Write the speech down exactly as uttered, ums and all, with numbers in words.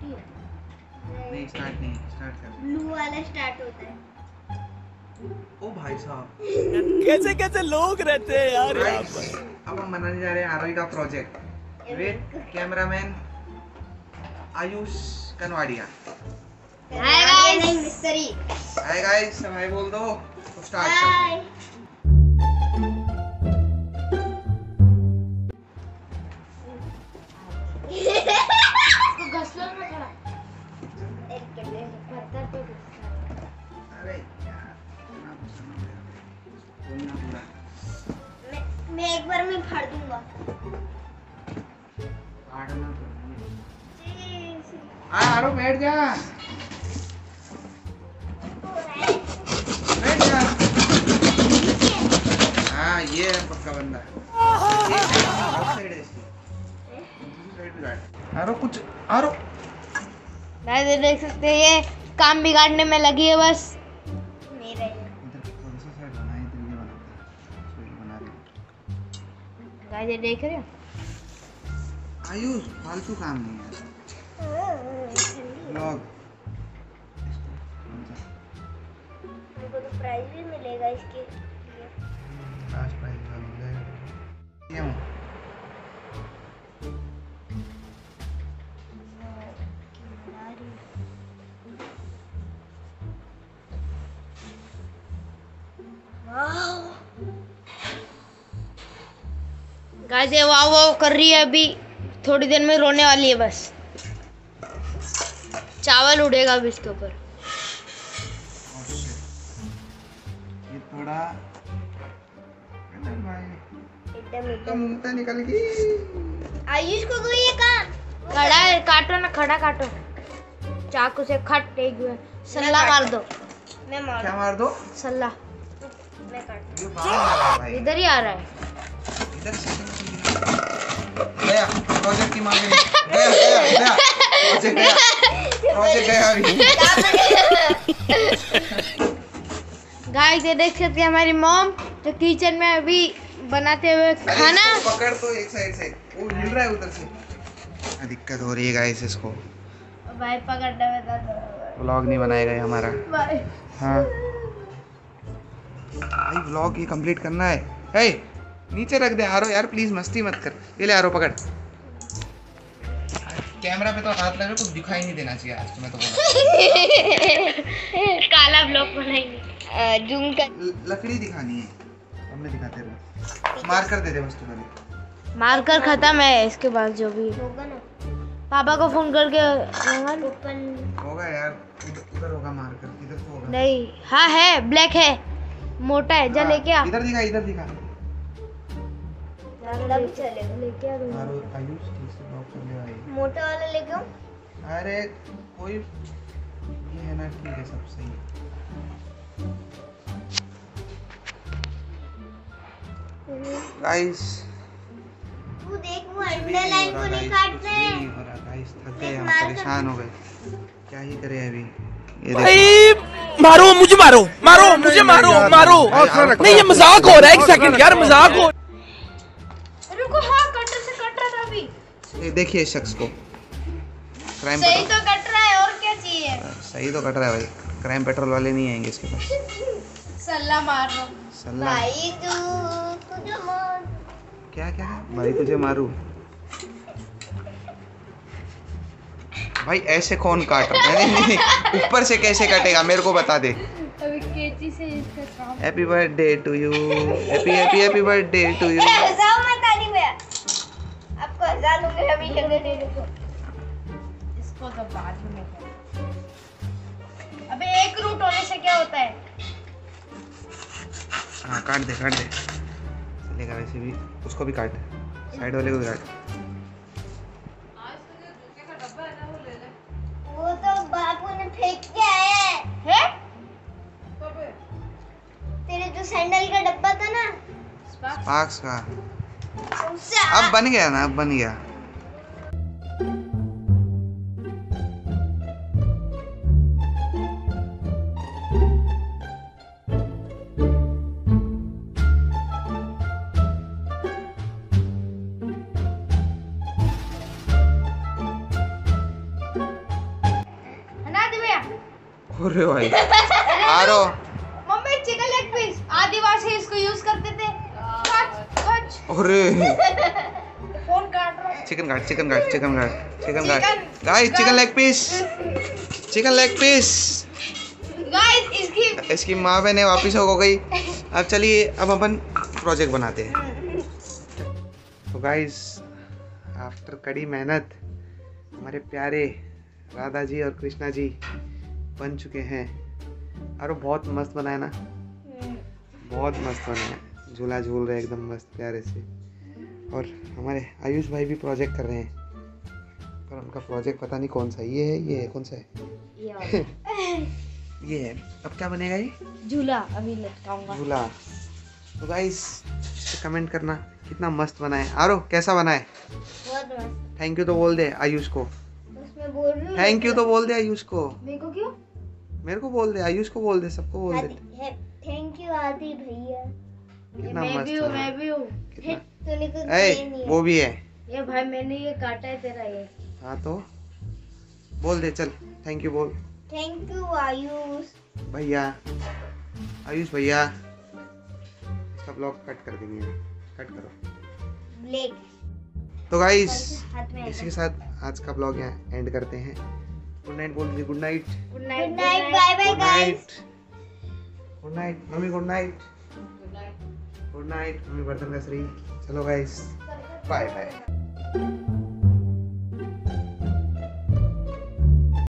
नहीं स्टार्ट नहीं, स्टार्ट कर। ब्लू वाला स्टार्ट होता है। ओ भाई साहब, कैसे कैसे लोग रहते हैं यार यहाँ गाइस पर। अब हम बनाने जा रहे हैं आरोही का project with cameraman Ayush Kanwadia. Hi guys, नहीं मिस्त्री। हाय गाइस, सब हाय बोल दो तो स्टार्ट कर। हाय। अरे यार इतना गुस्सा मत कर। बोलना पूरा। मैं मैं एक बार में फाड़ दूंगा। फाड़ना तो आ आरो बैठ जा, बैठ जा। हाँ ये है पक्का बंदा। एक साइड है इसकी, दूसरी साइड भी बैठ। आरो कुछ आरो गाइस देख सकते हैं ये काम बिगाड़ने में लगी है बस। मेरा इधर थोड़ा सा साइड बना, इधर ये बनाते हैं, बना रहे। गाइस ये देख रहे हो, आयुष फालतू काम नहीं है। व्लॉग हमको तो प्राइज भी मिलेगा इसके लिए। लास्ट प्राइज का मिलेगा। क्यों गाइस ये वाव वाव कर रही है, अभी थोड़ी देर में रोने वाली है बस। चावल उड़ेगा अभी इसके ऊपर। ये थोड़ा तो मुंह से निकल गई। आयुष को दो ये काम। खड़ा है, काटो ना, खड़ा काटो चाकू से। खट एक सल्ला मार दो। मैं मार क्या मार दो? सल्ला। मैं काट। ये बाहर आ रहा है भाई। इधर ही आ रहा है। इधर से गया प्रोजेक्ट की मांग में गया गया गया प्रोजेक्ट गया प्रोजेक्ट गया अभी। गाइस ये देख सकते हैं हमारी मॉम जो किचन में अभी बनाते हुए खाना। पकड़ तो एक साइड से, वो हिल रहा है उधर से। दिक्कत हो रही है गाइस इसको। भाई पकड़ने में दर्द। व्लॉग नहीं बनाएगा ये हमारा। भाई हाँ भाई व्लॉग ये कंप्लीट करना है। हे नीचे रख दे आरो यार, प्लीज मस्ती मत कर। ये ले आरो पकड़। कैमरा पे तो हाथ लगे, कुछ दिखाई नहीं देना चाहिए आज। मैं तो बोला काला ब्लॉक बनाएंगे। जूम कर लकड़ी दिखानी है, हमने दिखाते रहो। मार कर दे दे बस तू पहले। मार्कर खत्म है, इसके बाद जो भी पापा को फोन करके होगा यार, उधर उधर होगा मार्कर, इधर तो होगा नहीं। हाँ है, ब्लैक है, मोटा है। जा लेके आ। इधर दिखा, इधर दिखा। लेके आ। आरो आयुष ठीक से ब्लॉक कर ले भाई। मोटा वाला लेके आओ। अरे कोई ये है ना, ठीक है सब सही है। गाइस तू देख वो अंडरलाइन को नहीं काट रहे। नहीं हो रहा गाइस, थक गए हम, परेशान हो गए। क्या ही करें अभी। ये भाई मारो मुझे, मारो मारो मुझे, मारो मारो। नहीं ये मजाक हो रहा है, एक सेकंड यार मजाक हो। रुको, हाँ कटर से कट रहा था अभी। ये देखिए इस शख्स को, क्राइम सही पेट्रोल। तो कट रहा है, और क्या चाहिए। सही तो कट रहा है भाई, क्राइम पेट्रोल वाले नहीं आएंगे इसके पास। सल्ला मार लो सल्ला भाई। तू तुझे मार। क्या क्या भाई, तुझे मारूं भाई? ऐसे कौन काट रहा है? नहीं नहीं, ऊपर से कैसे कटेगा मेरे को बता दे। अभी केची से इसका काम। Happy birthday to you, happy happy happy birthday to you. हजाओ मत आनी भैया, आपको हजार रुपए अभी जगह दे दो। इसको तो बाद में कर। अबे एक रूट होने से क्या होता है? हाँ काट दे काट दे, चलेगा वैसे भी। उसको भी काट, साइड वाले को भी काट। वो तो बापू ने फेंक के आया है। हैं? तेरे जो सैंडल का डब्बा था ना, स्पार्क्स का, उससे अब बन गया ना, अब बन गया। अरे भाई आरो मम्मी चिकन लेग पीस आदिवासी इसको यूज करते थे। कच कच अरे फोन काट रहा है। चिकन काट चिकन काट चिकन काट चिकन काट Chicken. Guys chicken leg piece chicken leg piece. Guys इसकी इसकी माँ बहने वापिस हो गई। अब चलिए अब अपन प्रोजेक्ट बनाते हैं। तो गाइस आफ्टर कड़ी मेहनत हमारे प्यारे राधा जी और कृष्णा जी बन चुके हैं। और वो बहुत मस्त बनाया ना, बहुत मस्त बनाया। झूला झूल रहे एकदम मस्त प्यारे से। और हमारे आयुष भाई भी प्रोजेक्ट कर रहे हैं, पर उनका प्रोजेक्ट पता नहीं कौन सा है। ये है ये है कौन सा है? ये है। अब क्या बनेगा ये? झूला अभी लटकाऊंगा। झूला। तो गाइस कमेंट करना कितना मस्त बना है। आरो कैसा बना है? बहुत मस्त। थैंक यू तो बोल दे आयुष को। उसमें बोल रही हूँ। थैंक यू तो बोल दे आयुष को। मेरे को क्यों? मेरे को बोल दे, आयुष को बोल दे, सबको बोल दे। थैंक यू आदि भैया। कितना मैं मस्त भी हूँ, बना है। मैं भी हूँ। कितना तूने कुछ ए, किया नहीं है। वो भी है। ये भाई मैंने ये काटा है तेरा ये। हाँ तो बोल दे, चल थैंक यू बोल। थैंक यू आयुष भैया, आयुष भैया। इसका ब्लॉग कट कर देंगे, कट करो। ब्लैक। तो गाइस हाथ में इसी के साथ आज का ब्लॉग यहाँ एंड करते हैं। गुड नाइट बोल दीजिए। Good night. Good night bye bye good guys. Night. Good night mummy. Good night. Good night mummy. बर्तन घस रही। चलो गाइस बाय बाय।